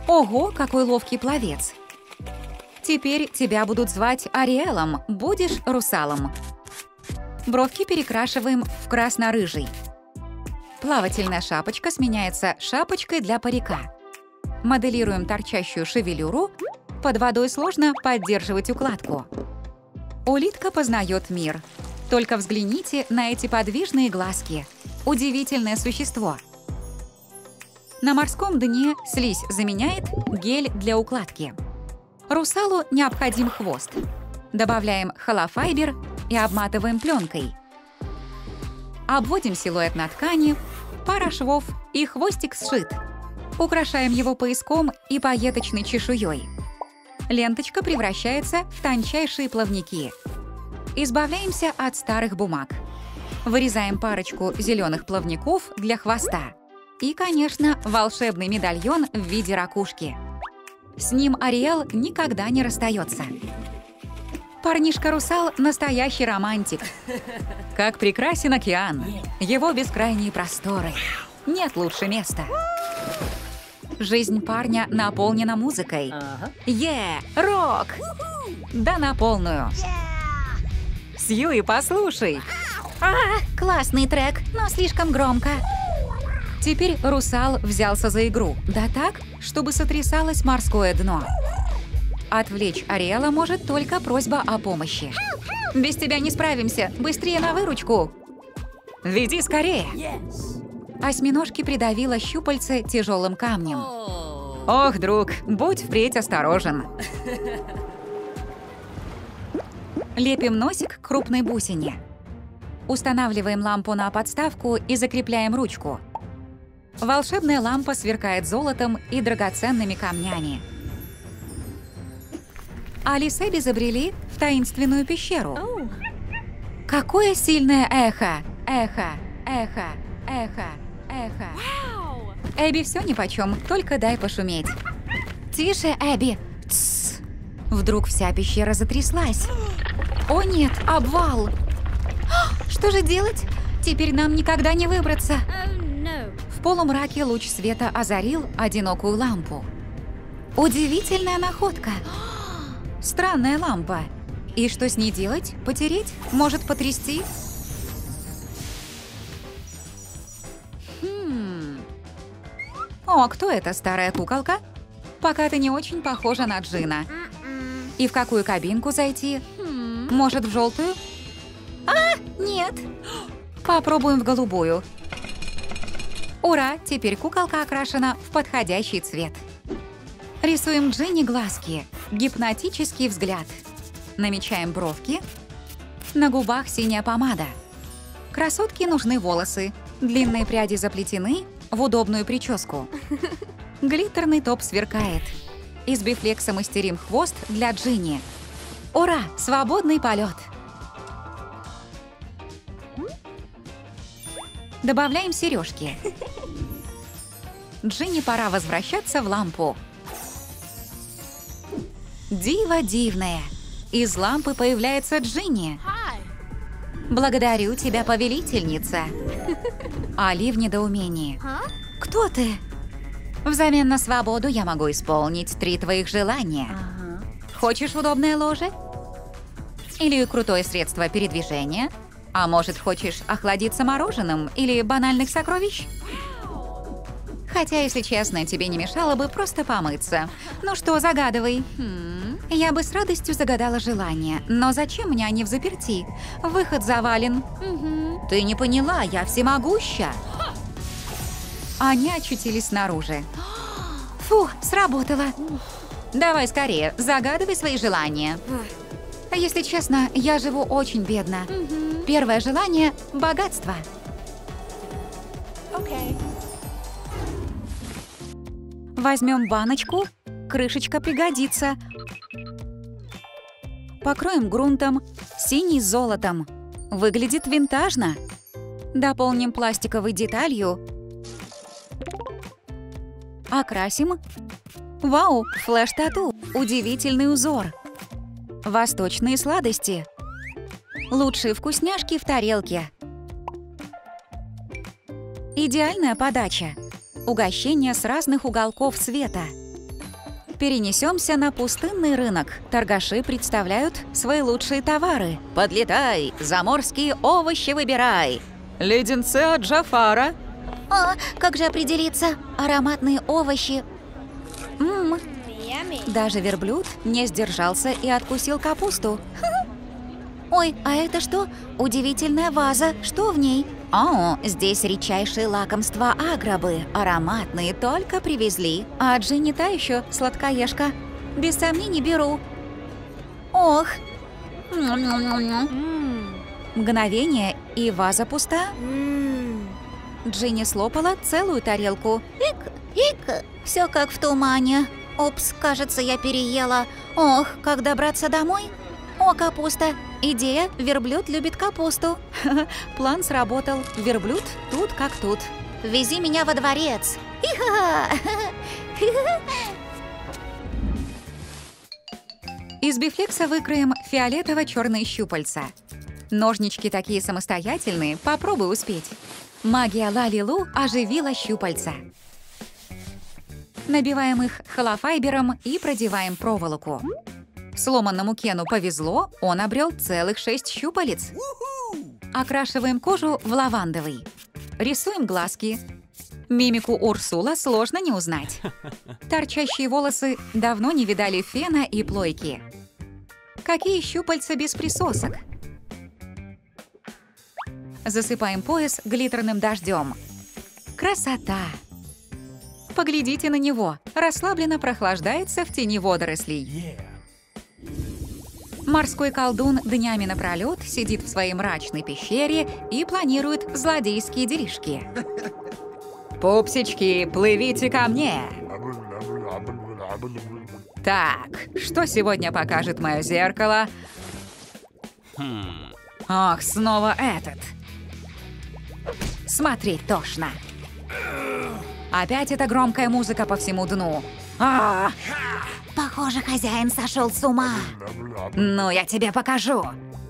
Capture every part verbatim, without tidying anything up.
Ого, какой ловкий пловец! Теперь тебя будут звать Ариэлом, будешь русалом. Бровки перекрашиваем в красно-рыжий. Плавательная шапочка сменяется шапочкой для парика. Моделируем торчащую шевелюру. Под водой сложно поддерживать укладку. Улитка познает мир. Только взгляните на эти подвижные глазки. Удивительное существо. На морском дне слизь заменяет гель для укладки. Русалу необходим хвост. Добавляем холофайбер и обматываем пленкой. Обводим силуэт на ткани, пара швов и хвостик сшит. Украшаем его пояском и пайеточной чешуей. Ленточка превращается в тончайшие плавники. Избавляемся от старых бумаг. Вырезаем парочку зеленых плавников для хвоста. И, конечно, волшебный медальон в виде ракушки. С ним Ариэл никогда не расстается. Парнишка-русал – настоящий романтик. Как прекрасен океан, его бескрайние просторы. Нет лучше места. Жизнь парня наполнена музыкой. Е, рок! Да на полную. Сьюи, послушай. А, классный трек, но слишком громко. Теперь русал взялся за игру. Да так, чтобы сотрясалось морское дно. Отвлечь Ариэла может только просьба о помощи. Без тебя не справимся. Быстрее на выручку. Веди скорее. Осьминожки придавило щупальце тяжелым камнем. Ох, друг, будь впредь осторожен. Лепим носик к крупной бусине. Устанавливаем лампу на подставку и закрепляем ручку. Волшебная лампа сверкает золотом и драгоценными камнями. Алис Эбби забрели в таинственную пещеру. Oh. Какое сильное эхо! Эхо! Эхо! Эхо! Эхо! Wow. Эбби все нипочем, только дай пошуметь. Тише, Эбби! Тссс. Вдруг вся пещера затряслась. О нет, обвал! Что же делать? Теперь нам никогда не выбраться. Oh, no. В полумраке луч света озарил одинокую лампу. Удивительная находка. Странная лампа. И что с ней делать? Потереть? Может, потрясти? Хм. О, кто эта старая куколка? Пока ты не очень похожа на Джина. И в какую кабинку зайти? Может, в желтую? А, нет. Попробуем в голубую. Ура! Теперь куколка окрашена в подходящий цвет. Рисуем Джинни глазки. Гипнотический взгляд. Намечаем бровки. На губах синяя помада. Красотке нужны волосы. Длинные пряди заплетены в удобную прическу. Глиттерный топ сверкает. Из бифлекса мастерим хвост для Джинни. Ура! Свободный полет! Добавляем сережки. Джинни пора возвращаться в лампу. Диво дивное! Из лампы появляется Джинни. Благодарю тебя, повелительница. Али в недоумении. Кто ты? Взамен на свободу я могу исполнить три твоих желания. Хочешь удобное ложе? Или крутое средство передвижения? А может, хочешь охладиться мороженым или банальных сокровищ? Хотя, если честно, тебе не мешало бы просто помыться. Ну что, загадывай. Хм, я бы с радостью загадала желание, но зачем мне они взаперти? Выход завален. Угу. Ты не поняла, я всемогуща. Они очутились снаружи. Фу, сработало. Давай скорее, загадывай свои желания. Если честно, я живу очень бедно. Угу. Первое желание – богатство. Okay. Возьмем баночку, крышечка пригодится. Покроем грунтом, синий с золотом. Выглядит винтажно. Дополним пластиковой деталью. Окрасим. Вау, флеш-тату, удивительный узор. Восточные сладости. Лучшие вкусняшки в тарелке. Идеальная подача. Угощение с разных уголков света. Перенесемся на пустынный рынок. Торгаши представляют свои лучшие товары. Подлетай, заморские овощи выбирай. Леденцы от Джафара. А, как же определиться? Ароматные овощи. Ммм. Даже верблюд не сдержался и откусил капусту. Ой, а это что? Удивительная ваза. Что в ней? О, здесь редчайшие лакомства агробы. Ароматные только привезли. А Джинни та еще сладкоежка. Без сомнений беру. Ох. Мгновение, и ваза пуста. Джинни слопала целую тарелку. Ик, ик. Все как в тумане. Упс, кажется, я переела. Ох, как добраться домой? О, капуста. Идея, верблюд любит капусту. План сработал. Верблюд тут как тут. Вези меня во дворец. Иха! Из бифлекса выкроем фиолетово-черные щупальца. Ножнички такие самостоятельные, попробуй успеть. Магия Лалилу оживила щупальца. Набиваем их холофайбером и продеваем проволоку. Сломанному Кену повезло, он обрел целых шесть щупалец. Окрашиваем кожу в лавандовый. Рисуем глазки. Мимику Урсула сложно не узнать. Торчащие волосы давно не видали фена и плойки. Какие щупальца без присосок? Засыпаем пояс глиттерным дождем. Красота! Поглядите на него. Расслабленно прохлаждается в тени водорослей. Морской колдун днями напролет сидит в своей мрачной пещере и планирует злодейские делишки. Пупсички, плывите ко мне! Так, что сегодня покажет мое зеркало? Ах, снова этот. Смотреть тошно. Опять эта громкая музыка по всему дну. А-а-а! Похоже, хозяин сошел с ума. Ну, я тебе покажу.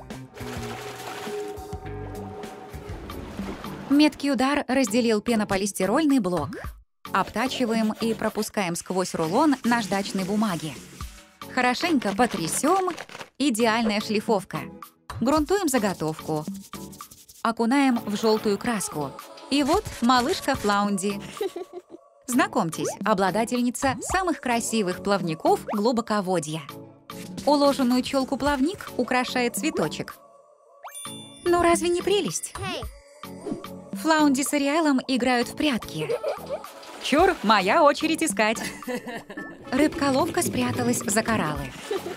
Меткий удар разделил пенополистирольный блок. Обтачиваем и пропускаем сквозь рулон наждачной бумаги. Хорошенько потрясем. Идеальная шлифовка. Грунтуем заготовку. Окунаем в желтую краску. И вот малышка Флаунди. Знакомьтесь, обладательница самых красивых плавников глубоководья. Уложенную челку-плавник украшает цветочек. Ну разве не прелесть? Флаунди с Ариэлом играют в прятки. Чур, моя очередь искать. Рыбка ловко спряталась за кораллы.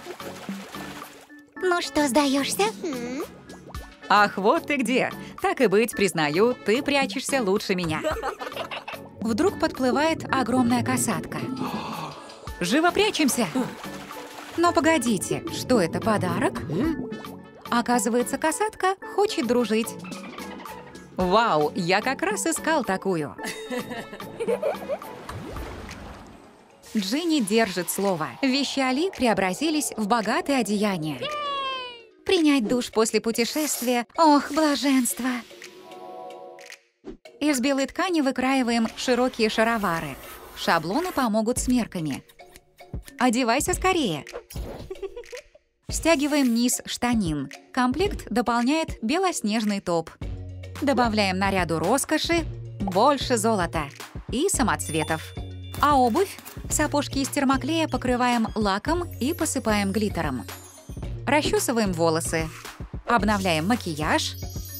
Ну что, сдаешься? Ах, вот ты где. Так и быть, признаю, ты прячешься лучше меня. Вдруг подплывает огромная касатка. Живо прячемся! Но погодите, что это, подарок? Оказывается, касатка хочет дружить. Вау, я как раз искал такую. Джинни держит слово. Вещи Али преобразились в богатые одеяния. Принять душ после путешествия. Ох, блаженство! Из белой ткани выкраиваем широкие шаровары. Шаблоны помогут с мерками. Одевайся скорее. Стягиваем низ штанин. Комплект дополняет белоснежный топ. Добавляем наряду роскоши, больше золота и самоцветов. А обувь? Сапожки из термоклея покрываем лаком и посыпаем глиттером. Расчесываем волосы. Обновляем макияж.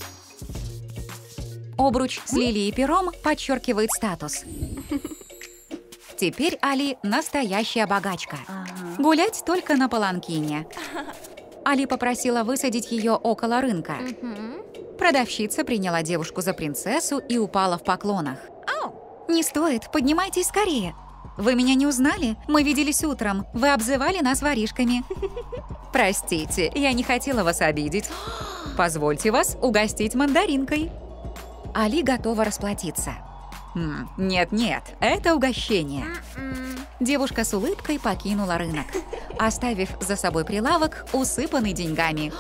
Обруч с лилией и пером подчеркивает статус. Теперь Али настоящая богачка. Гулять только на паланкине. Али попросила высадить ее около рынка. Продавщица приняла девушку за принцессу и упала в поклонах. «Не стоит, поднимайтесь скорее. Вы меня не узнали? Мы виделись утром. Вы обзывали нас воришками». «Простите, я не хотела вас обидеть. Позвольте вас угостить мандаринкой». Али готова расплатиться. Нет-нет, это угощение. Девушка с улыбкой покинула рынок, оставив за собой прилавок, усыпанный деньгами.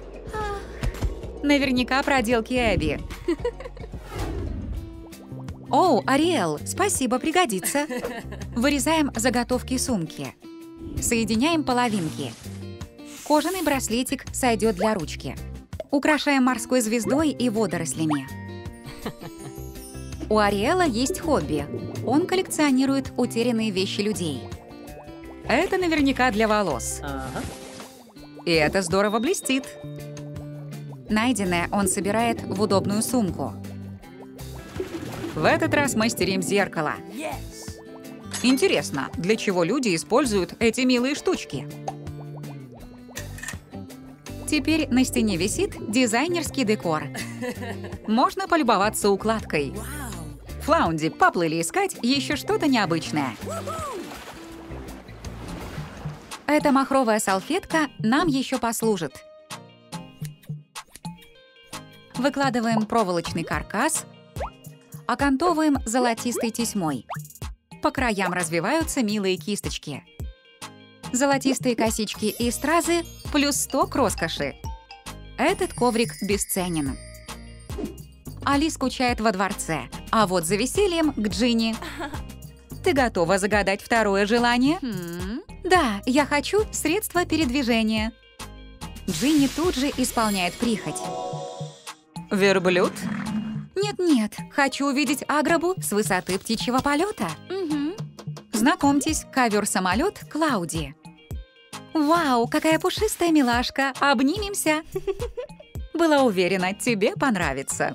Наверняка проделки Эбби. О, Ариэл, спасибо, пригодится. Вырезаем заготовки сумки. Соединяем половинки. Кожаный браслетик сойдет для ручки. Украшаем морской звездой и водорослями. У Ариэла есть хобби. Он коллекционирует утерянные вещи людей. Это наверняка для волос. Ага. И это здорово блестит. Найденное он собирает в удобную сумку. В этот раз мастерим зеркало. Интересно, для чего люди используют эти милые штучки? Теперь на стене висит дизайнерский декор. Можно полюбоваться укладкой. Флаунди, поплыли искать еще что-то необычное. Эта махровая салфетка нам еще послужит. Выкладываем проволочный каркас, окантовываем золотистой тесьмой. По краям развиваются милые кисточки. Золотистые косички и стразы плюс сто к роскоши. Этот коврик бесценен. Али скучает во дворце, а вот за весельем к Джинни. Ты готова загадать второе желание? Да, я хочу средства передвижения. Джинни тут же исполняет прихоть. Верблюд? Нет-нет, хочу увидеть Аграбу с высоты птичьего полета. Угу. Знакомьтесь, ковер-самолет Клауди. Вау, какая пушистая милашка! Обнимемся! Была уверена, тебе понравится.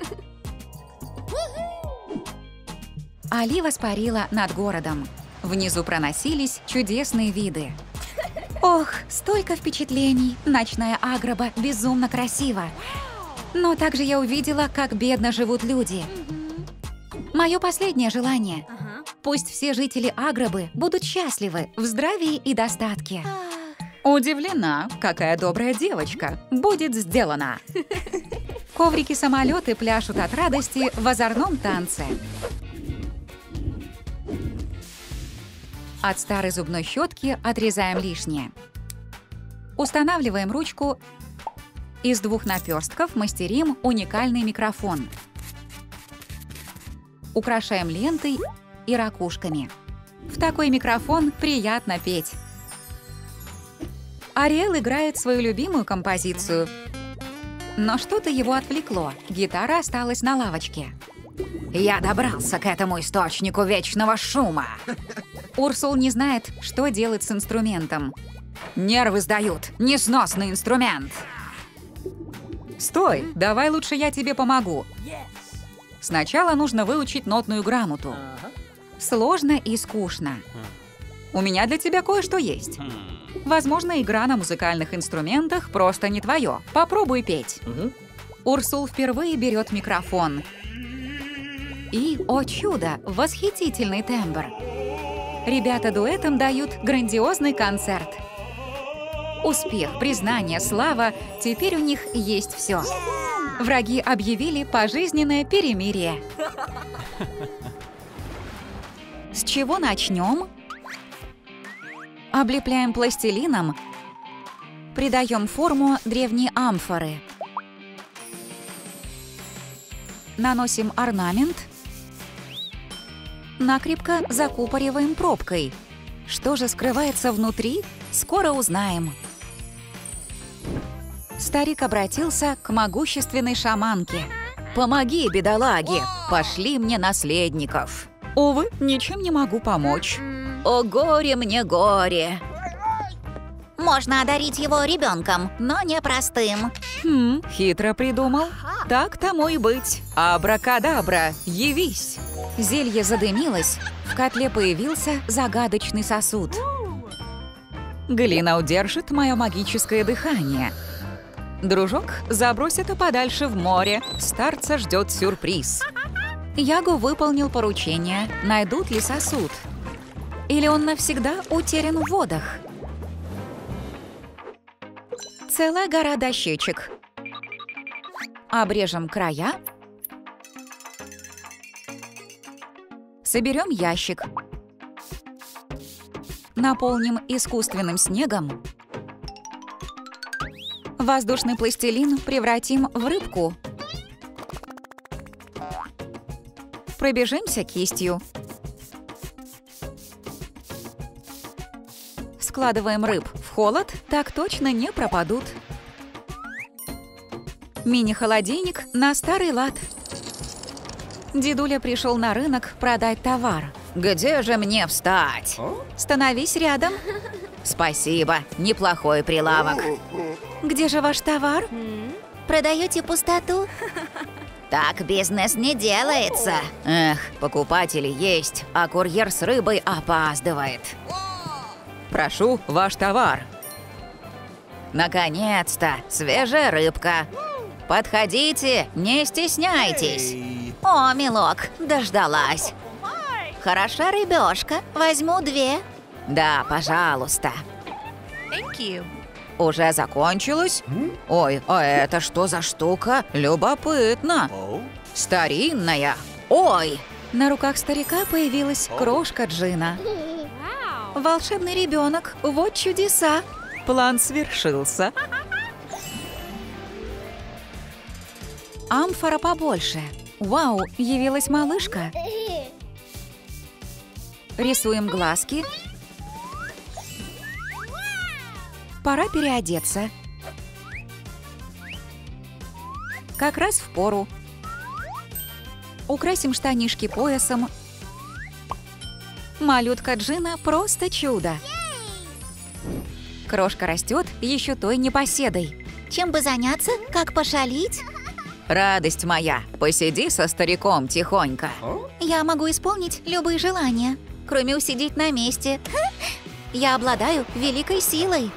Али воспарила над городом. Внизу проносились чудесные виды. Ох, столько впечатлений! Ночная Аграба безумно красива. Но также я увидела, как бедно живут люди. Мое последнее желание. Пусть все жители Аграбы будут счастливы в здравии и достатке. Удивлена, какая добрая девочка. Будет сделано. Коврики-самолеты пляшут от радости в озорном танце. От старой зубной щетки отрезаем лишнее. Устанавливаем ручку. Из двух наперстков мастерим уникальный микрофон. Украшаем лентой и ракушками. В такой микрофон приятно петь. Ариэл играет свою любимую композицию. Но что-то его отвлекло. Гитара осталась на лавочке. Я добрался к этому источнику вечного шума. Урсул не знает, что делать с инструментом. Нервы сдают. Несносный инструмент. Стой, давай лучше я тебе помогу. Сначала нужно выучить нотную грамоту. Сложно и скучно. У меня для тебя кое-что есть. Возможно, игра на музыкальных инструментах просто не твое. Попробуй петь. Урсул впервые берет микрофон. И, о чудо, восхитительный тембр. Ребята дуэтом дают грандиозный концерт. Успех, признание, слава – теперь у них есть все. Враги объявили пожизненное перемирие. С чего начнем? Облепляем пластилином, придаем форму древней амфоры. Наносим орнамент. Накрепко закупориваем пробкой. Что же скрывается внутри, скоро узнаем. Старик обратился к могущественной шаманке. «Помоги, бедолаге! Пошли мне наследников!» «Увы, ничем не могу помочь. О, горе мне, горе!» Можно одарить его ребенком, но не простым. Хм, хитро придумал. Так тому и быть. Абракадабра, явись! Зелье задымилось, в котле появился загадочный сосуд. Глина удержит мое магическое дыхание. Дружок забрось это подальше в море. Старца ждет сюрприз. Ягу выполнил поручение. Найдут ли сосуд? Или он навсегда утерян в водах? Целая гора дощечек. Обрежем края. Соберем ящик. Наполним искусственным снегом. Воздушный пластилин превратим в рыбку. Пробежимся кистью. Складываем рыб в холод, так точно не пропадут. Мини-холодильник на старый лад. Дедуля пришел на рынок продать товар. «Где же мне встать?» «Становись рядом». «Спасибо, неплохой прилавок». «Где же ваш товар?» Продаете пустоту? Так бизнес не делается. Эх, покупатели есть, а курьер с рыбой опаздывает. Прошу, ваш товар. Наконец-то, свежая рыбка. Подходите, не стесняйтесь. О, милок, дождалась. Хороша рыбешка, возьму две. Да, пожалуйста. Thank you. Уже закончилось? Ой, а это что за штука? Любопытно. Старинная. Ой! На руках старика появилась крошка Джина. Волшебный ребенок, вот чудеса. План свершился. Амфора побольше. Вау, явилась малышка. Рисуем глазки. Пора переодеться. Как раз впору. Украсим штанишки поясом. Малютка Джина просто чудо. Крошка растет еще той непоседой. Чем бы заняться? Как пошалить? Радость моя, посиди со стариком тихонько. Я могу исполнить любые желания, кроме усидеть на месте. Я обладаю великой силой.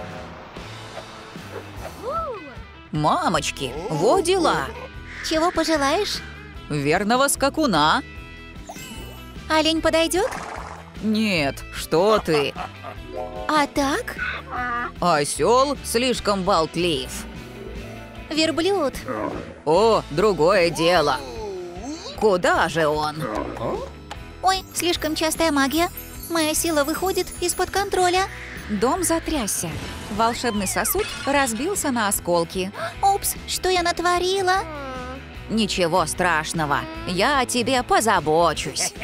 Мамочки, во дела. Чего пожелаешь? Верного скакуна. Олень подойдет? Нет, что ты. А так? Осел слишком болтлив. Верблюд. О, другое дело. Куда же он? Ой, слишком частая магия. Моя сила выходит из-под контроля. Дом затрясся. Волшебный сосуд разбился на осколки. Упс, что я натворила? Ничего страшного, я о тебе позабочусь.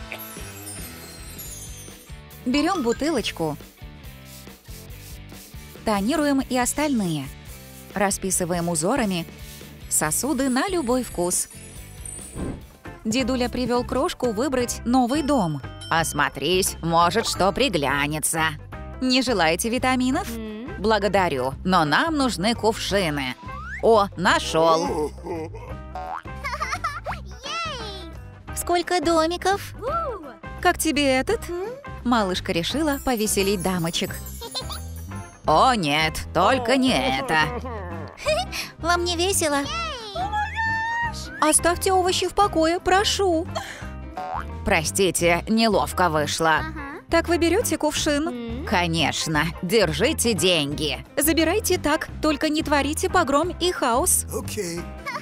Берем бутылочку. Тонируем и остальные. Расписываем узорами. Сосуды на любой вкус. Дедуля привел крошку выбрать новый дом. Осмотрись, может, что приглянется. Не желаете витаминов? Благодарю, но нам нужны кувшины. О, нашел. Сколько домиков? Как тебе этот? Малышка решила повеселить дамочек. О, нет, только не это. Вам не весело? Оставьте овощи в покое, прошу. Простите, неловко вышло. Так вы берете кувшин? Конечно, держите деньги. Забирайте так, только не творите погром и хаос. Okay.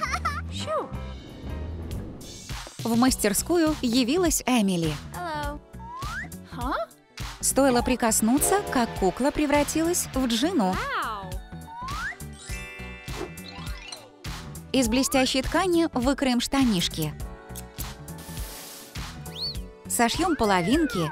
В мастерскую явилась Эмили. Стоило прикоснуться, как кукла превратилась в Джину. Из блестящей ткани выкроем штанишки. Сошьем половинки.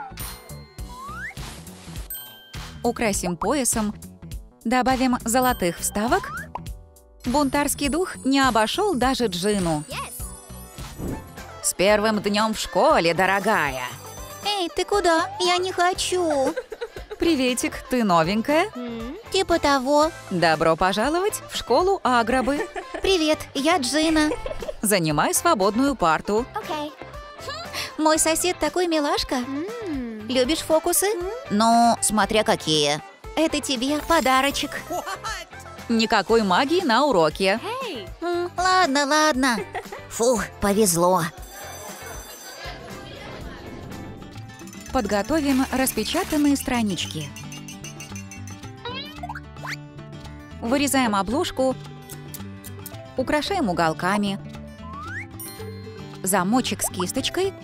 Украсим поясом. Добавим золотых вставок. Бунтарский дух не обошел даже Джину. С первым днем в школе, дорогая. Эй, ты куда? Я не хочу. Приветик, ты новенькая? Типа того. Добро пожаловать в школу Агробы. Привет, я Джина. Занимай свободную парту. Мой сосед такой милашка. Любишь фокусы? Ну, смотря какие. Это тебе подарочек. Никакой магии на уроке. М, Ладно, ладно. Фух, повезло. Подготовим распечатанные странички. Вырезаем обложку. Украшаем уголками. Замочек с кисточкой.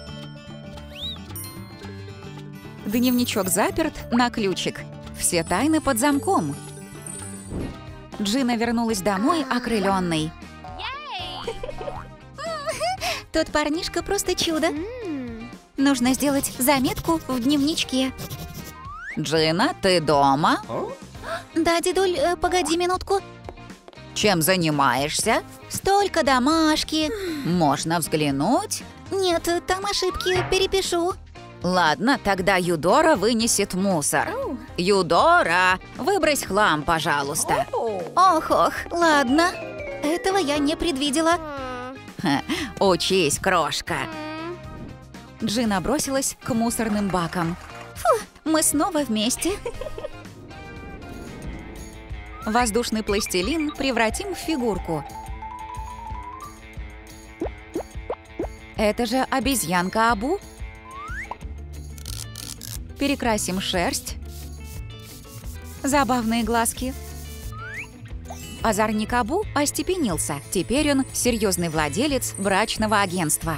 Дневничок заперт на ключик. Все тайны под замком. Джина вернулась домой окрыленной. Тот парнишка просто чудо. Нужно сделать заметку в дневничке. Джина, ты дома? Да, дедуль, э, погоди минутку. Чем занимаешься? Столько домашки. Можно взглянуть? Нет, там ошибки, перепишу. Ладно, тогда Юдора вынесет мусор. Юдора, выбрось хлам, пожалуйста. Ох-ох, ладно. Этого я не предвидела. Ха, учись, крошка. Джина бросилась к мусорным бакам. Мы снова вместе. Воздушный пластилин превратим в фигурку. Это же обезьянка Абу. Перекрасим шерсть. Забавные глазки. Озорник Абу остепенился. Теперь он серьезный владелец брачного агентства.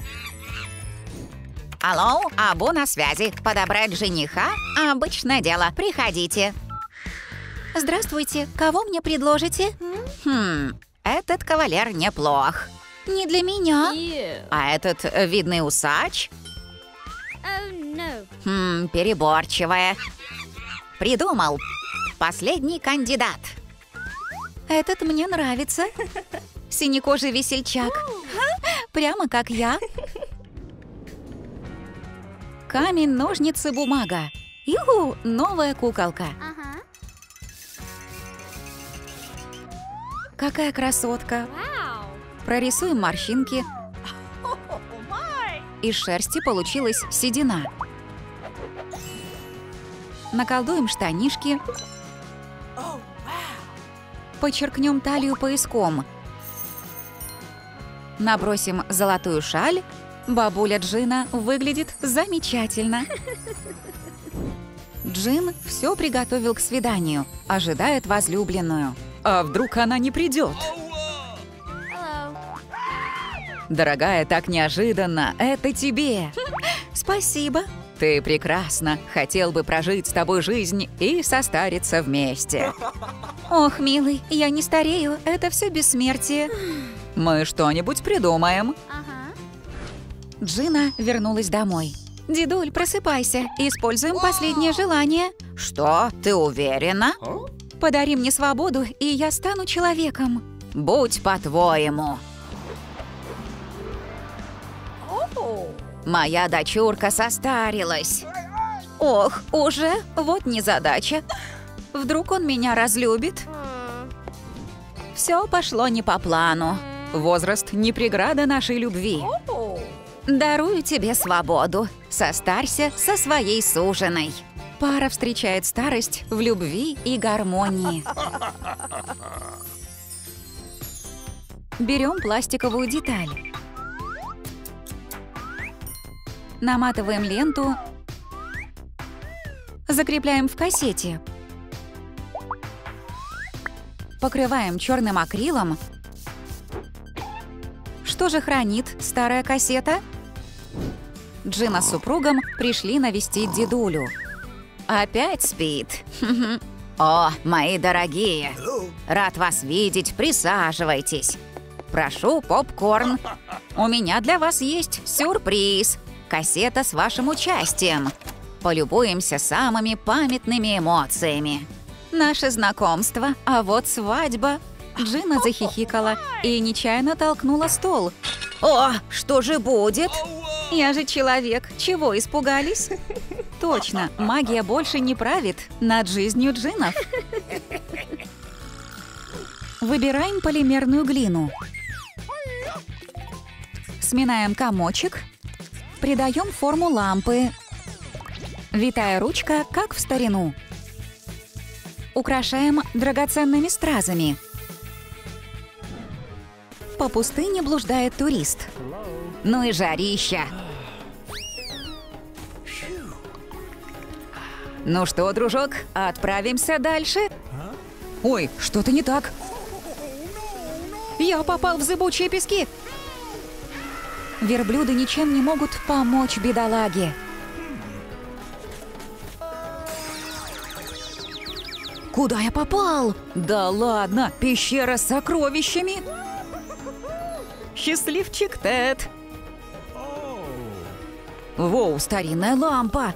Алло, Абу на связи. Подобрать жениха? Обычное дело. Приходите. Здравствуйте, кого мне предложите? Хм, этот кавалер неплох. Не для меня. А этот э, видный усач? Хм, переборчивая. Придумал. Последний кандидат. Этот мне нравится. Синекожий весельчак. Прямо как я. Камень, ножницы, бумага. Юху, новая куколка. Какая красотка. Прорисуем морщинки. Из шерсти получилась седина. Наколдуем штанишки. Подчеркнем талию пояском. Набросим золотую шаль. Бабуля Джина выглядит замечательно. Джин все приготовил к свиданию. Ожидает возлюбленную. А вдруг она не придет? Дорогая, так неожиданно. Это тебе. Спасибо. Ты прекрасна. Хотел бы прожить с тобой жизнь и состариться вместе. Ох, милый, я не старею. Это все бессмертие. Мы что-нибудь придумаем. Джина вернулась домой. Дедуль, просыпайся. Используем последнее желание. Что? Ты уверена? Подари мне свободу, и я стану человеком. Будь по-твоему. Моя дочурка состарилась. Ох, уже? Вот незадача. Вдруг он меня разлюбит? Все пошло не по плану. Возраст не преграда нашей любви. Дарую тебе свободу. Состарься со своей суженой. Пара встречает старость в любви и гармонии. Берем пластиковую деталь. Наматываем ленту. Закрепляем в кассете. Покрываем черным акрилом. Что же хранит старая кассета? Джина с супругом пришли навестить дедулю. Опять спит. О, мои дорогие. Рад вас видеть, присаживайтесь. Прошу попкорн. У меня для вас есть сюрприз. Кассета с вашим участием. Полюбуемся самыми памятными эмоциями. Наше знакомство, а вот свадьба. Джина захихикала и нечаянно толкнула стол. О, что же будет? Я же человек. Чего испугались? Точно, магия больше не правит над жизнью джинов. Выбираем полимерную глину. Сминаем комочек. Придаем форму лампы. Витая ручка, как в старину. Украшаем драгоценными стразами. По пустыне блуждает турист. Ну и жарища. Ну что, дружок, отправимся дальше? Ой, что-то не так. Я попал в зыбучие пески. Верблюды ничем не могут помочь бедолаге. Куда я попал? Да ладно, пещера с сокровищами. Счастливчик Тед. Воу, старинная лампа.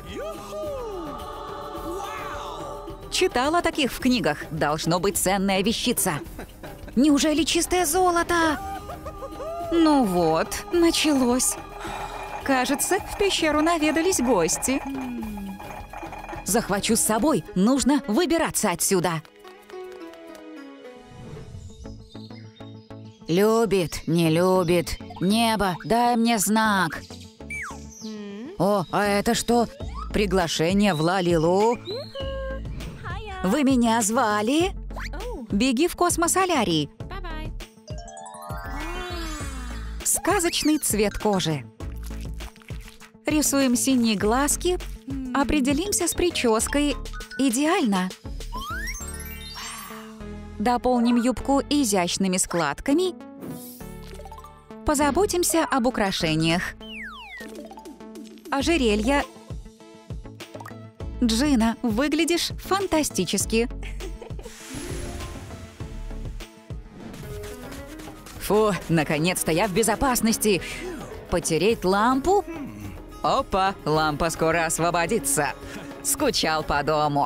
Читала о таких в книгах. Должно быть ценная вещица. Неужели чистое золото? Ну вот, началось. Кажется, в пещеру наведались гости. Захвачу с собой. Нужно выбираться отсюда. Любит, не любит. Небо, дай мне знак. О, а это что? Приглашение в Лалилу? Вы меня звали? Беги в космосолярий. Сказочный цвет кожи. Рисуем синие глазки. Определимся с прической. Идеально. Дополним юбку изящными складками. Позаботимся об украшениях. Ожерелье. Джина, выглядишь фантастически. Фу, наконец-то я в безопасности. Потереть лампу? Опа, лампа скоро освободится. Скучал по дому.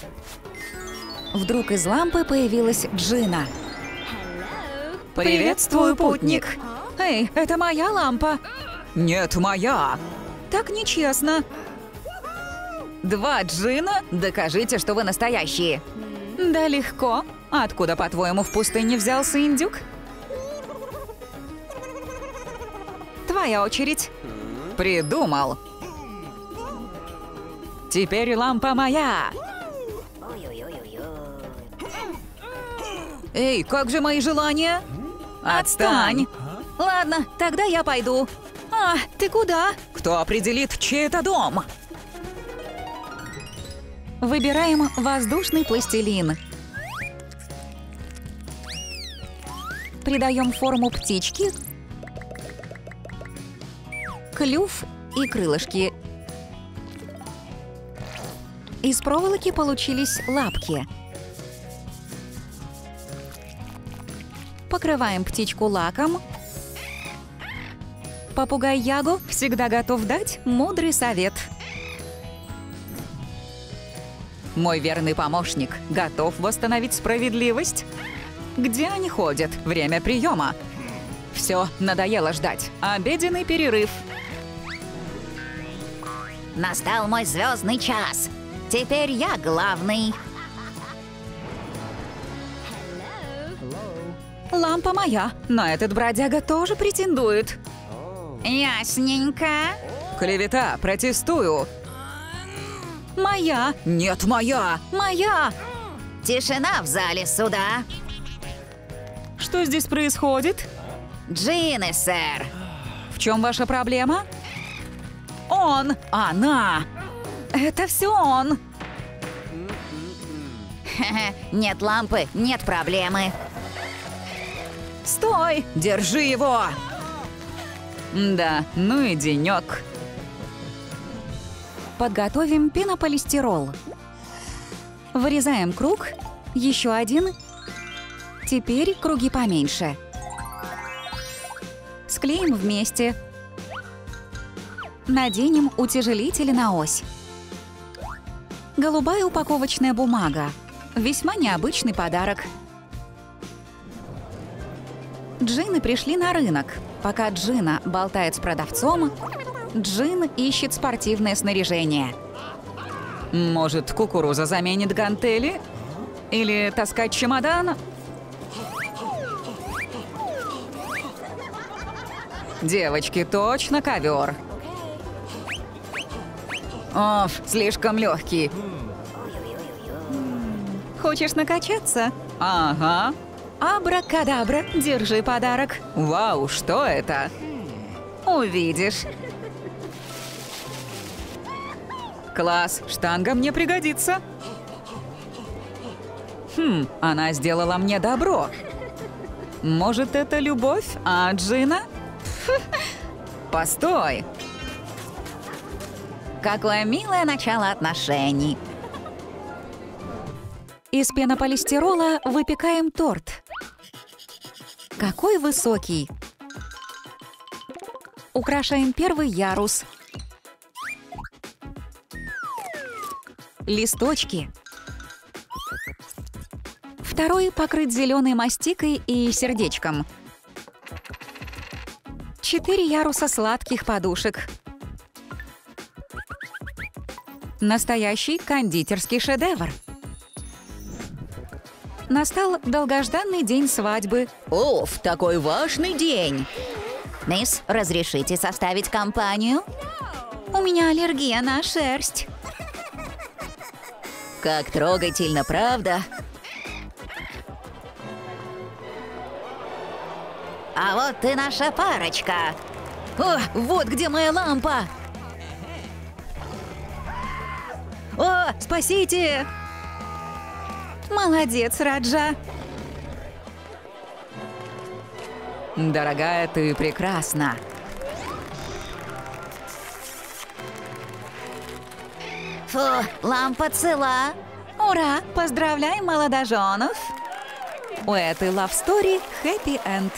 Вдруг из лампы появилась Джина. Приветствую, путник. Эй, это моя лампа. Нет, моя. Так нечестно. Два Джина? Докажите, что вы настоящие. Да легко. Откуда, по-твоему, в пустыне взялся индюк? Твоя очередь. Придумал. Теперь лампа моя. Эй, как же мои желания? Отстань. Ладно, тогда я пойду. А, ты куда? Кто определит, чей это дом? Выбираем воздушный пластилин. Придаем форму птички, клюв и крылышки. Из проволоки получились лапки. Покрываем птичку лаком. Попугай Яго всегда готов дать мудрый совет. Мой верный помощник готов восстановить справедливость. Где они ходят? Время приема. Все, надоело ждать. Обеденный перерыв. Настал мой звездный час. Теперь я главный. Лампа моя. На этот бродяга тоже претендует. Ясненько. Клевета, протестую. Моя. Нет, моя. Моя. Тишина в зале суда. Что здесь происходит? Джины, сэр. В чем ваша проблема? Он. Она. Это все он. Нет лампы, нет проблемы. Стой! Держи его! Да, ну и денек. Подготовим пенополистирол. Вырезаем круг, еще один. Теперь круги поменьше. Склеим вместе. Наденем утяжелители на ось. Голубая упаковочная бумага. Весьма необычный подарок. Джины пришли на рынок. Пока Джина болтает с продавцом, Джин ищет спортивное снаряжение. Может, кукуруза заменит гантели? Или таскать чемодан? Девочки, точно ковер. Оф, слишком легкий. Хочешь накачаться? Ага. Абракадабра, держи подарок. Вау, что это? Увидишь. Класс, штанга мне пригодится. Хм, она сделала мне добро. Может, это любовь, а Джина? Постой. Какое милое начало отношений. Из пенополистирола выпекаем торт. Какой высокий! Украшаем первый ярус. листочки. Второй покрыт зеленой мастикой и сердечком. Четыре яруса сладких подушек. Настоящий кондитерский шедевр. Настал долгожданный день свадьбы. Уф, такой важный день. Мисс, разрешите составить компанию? У меня аллергия на шерсть. Как трогательно, правда? А вот и наша парочка. О, вот где моя лампа. О, спасите! Молодец, Раджа. Дорогая, ты прекрасна. Фу, лампа цела. Ура! Поздравляем молодоженов! У этой лав-стори хэппи-энд.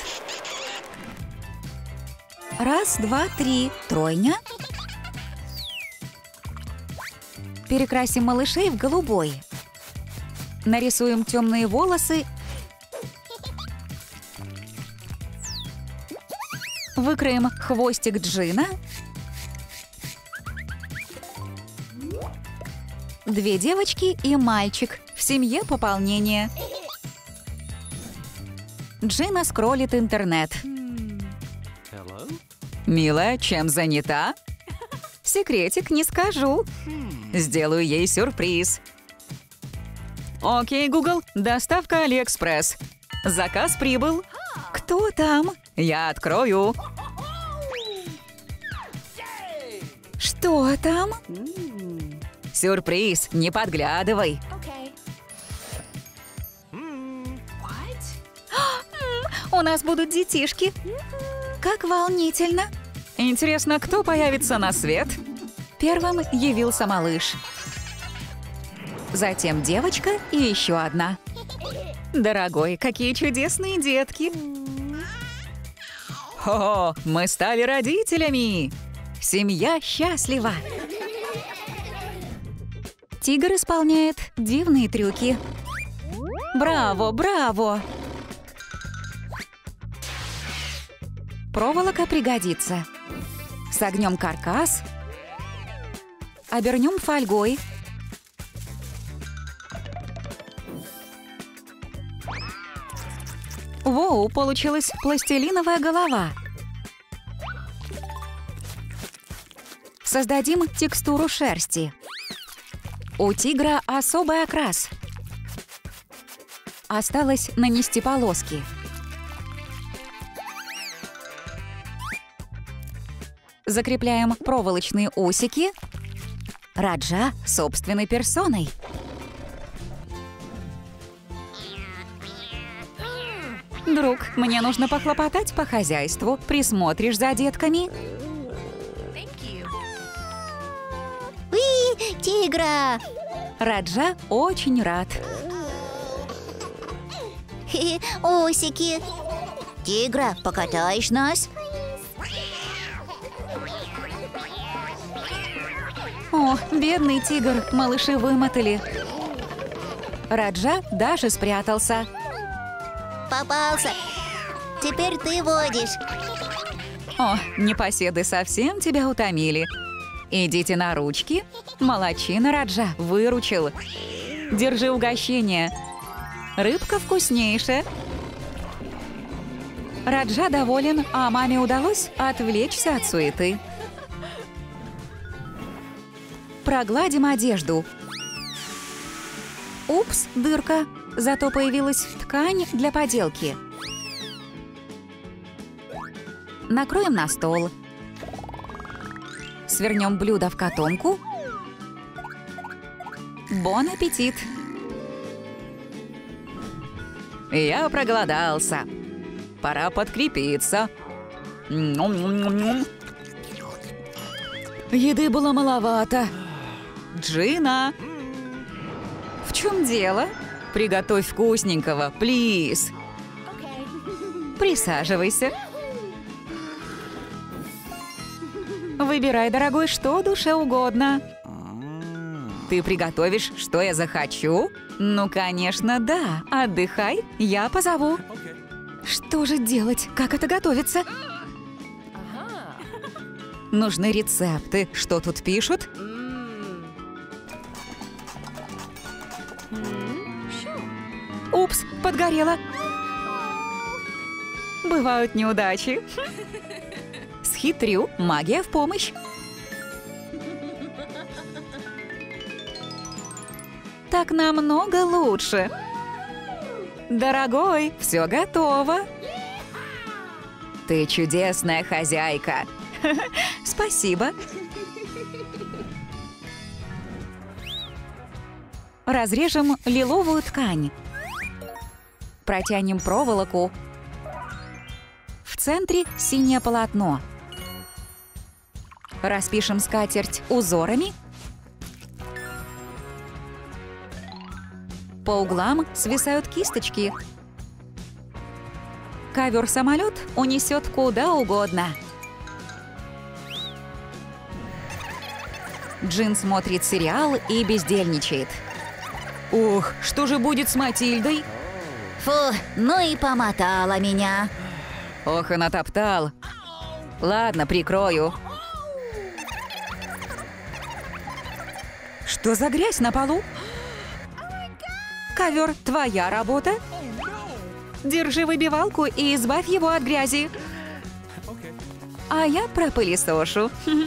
Раз, два, три. Тройня. Перекрасим малышей в голубой. Нарисуем темные волосы. Выкроем хвостик Джина. Две девочки и мальчик. В семье пополнение. Джина скроллит интернет. Милая, чем занята? Секретик, не скажу. Сделаю ей сюрприз. Окей, Google, доставка Алиэкспресс. Заказ прибыл. Кто там? Я открою. Что там? Сюрприз, не подглядывай. У нас будут детишки. Как волнительно. Интересно, кто появится на свет? Первым явился малыш. Затем девочка и еще одна. Дорогой, какие чудесные детки. О, мы стали родителями. Семья счастлива. Тигр исполняет дивные трюки. Браво, браво! Проволока пригодится. Согнем каркас. Обернем фольгой. Воу, получилась пластилиновая голова. Создадим текстуру шерсти. У тигра особый окрас. Осталось нанести полоски. Закрепляем проволочные усики. Раджа собственной персоной. Друг, мне нужно похлопотать по хозяйству. Присмотришь за детками? Уи, тигра! Раджа очень рад. Хе, усики. Тигра, покатаешь нас? О, бедный тигр, малыши вымотали. Раджа даже спрятался. Попался. Теперь ты водишь. О, непоседы совсем тебя утомили. Идите на ручки. Молодчина, Раджа, выручил. Держи угощение. Рыбка вкуснейшая. Раджа доволен, а маме удалось отвлечься от суеты. Прогладим одежду. Упс, дырка. Зато появилась ткань для поделки. Накроем на стол. Свернем блюдо в котомку. Бон аппетит! Я проголодался. Пора подкрепиться. Еды было маловато. Джина! В чем дело? Приготовь вкусненького, плиз. Присаживайся. Выбирай, дорогой, что душе угодно. Ты приготовишь, что я захочу? Ну, конечно, да. Отдыхай, я позову. Что же делать? Как это готовится? Нужны рецепты. Что тут пишут? Упс, подгорело. Бывают неудачи. Схитрю, магия в помощь. Так намного лучше. Дорогой, все готово. Ты чудесная хозяйка. Спасибо. Разрежем лиловую ткань. Протянем проволоку. В центре синее полотно. Распишем скатерть узорами. По углам свисают кисточки. Ковер-самолет унесет куда угодно. Джин смотрит сериал и бездельничает. Ох, что же будет с Матильдой? Фу, ну и помотала меня. Ох, и натоптал. Ладно, прикрою. Что за грязь на полу? Ковер, твоя работа? Держи выбивалку и избавь его от грязи. А я пропылесошу.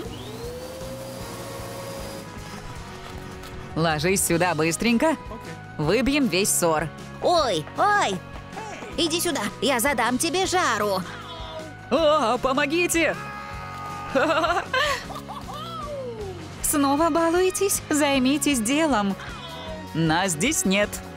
Ложись сюда быстренько. Выбьем весь ссор. Ой, ой! Иди сюда, я задам тебе жару. О, помогите! Снова балуетесь? Займитесь делом. Нас здесь нет.